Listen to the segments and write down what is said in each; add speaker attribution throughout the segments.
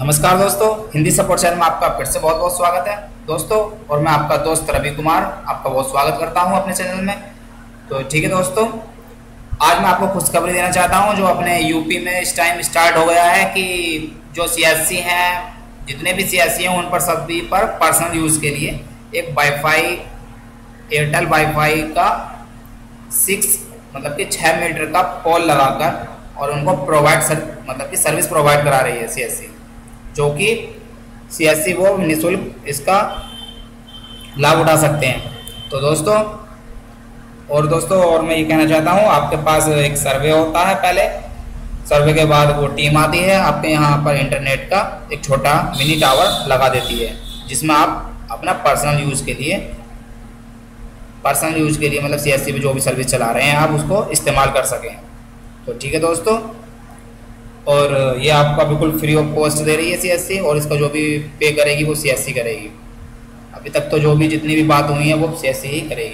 Speaker 1: नमस्कार दोस्तों, Hindi support channel में आपका फिर से बहुत बहुत स्वागत है दोस्तों। और मैं आपका दोस्त रवि कुमार आपका बहुत स्वागत करता हूं अपने चैनल में। तो ठीक है दोस्तों, आज मैं आपको खुशखबरी देना चाहता हूं। जो अपने यूपी में इस टाइम स्टार्ट हो गया है कि जो सीएससी हैं, जितने भी सीएससी हैं उन पर सभी पर पर्सनल यूज़ के लिए एक वाईफाई, एयरटेल वाईफाई का 6 मीटर का पोल लगाकर और उनको मतलब कि सर्विस प्रोवाइड करा रही है सीएससी, जो कि सीएससी वो निःशुल्क इसका लाभ उठा सकते हैं। तो दोस्तों और मैं ये कहना चाहता हूँ, आपके पास एक सर्वे होता है। पहले सर्वे के बाद वो टीम आती है, आपके यहाँ पर इंटरनेट का एक छोटा मिनी टावर लगा देती है, जिसमें आप अपना पर्सनल यूज़ के लिए मतलब सीएससी में जो भी सर्विस चला रहे हैं आप उसको इस्तेमाल कर सकें। तो ठीक है दोस्तों, और ये आपका बिल्कुल फ्री ऑफ कॉस्ट दे रही है सीएससी, और इसका जो भी पे करेगी वो सीएससी करेगी। अभी तक तो जो भी जितनी भी बात हुई है वो सीएससी ही करेगी।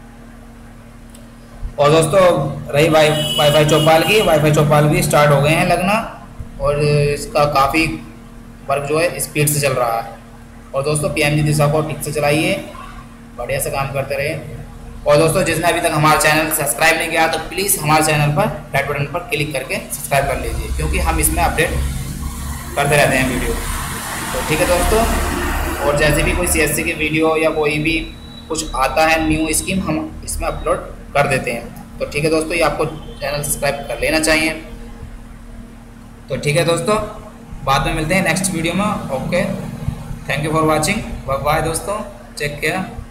Speaker 1: और दोस्तों रही वाईफाई चौपाल भी स्टार्ट हो गए हैं लगना, और इसका काफ़ी वर्क जो है स्पीड से चल रहा है। और दोस्तों पीएमजी दिशा को ठीक से चलाइए, बढ़िया से काम करते रहे। और दोस्तों जिसने अभी तक हमारे चैनल सब्सक्राइब नहीं किया तो प्लीज़ हमारे चैनल पर रेड बटन पर क्लिक करके सब्सक्राइब कर लीजिए, क्योंकि हम इसमें अपडेट करते रहते हैं वीडियो। तो ठीक है दोस्तों, और जैसे भी कोई सीएससी की वीडियो या कोई भी कुछ आता है न्यू स्कीम, हम इसमें अपलोड कर देते हैं। तो ठीक है दोस्तों, ये आपको चैनल सब्सक्राइब कर लेना चाहिए। तो ठीक है दोस्तों, बाद में मिलते हैं नेक्स्ट वीडियो में। Okay, thank you for watching, bye bye दोस्तों, टेक केयर।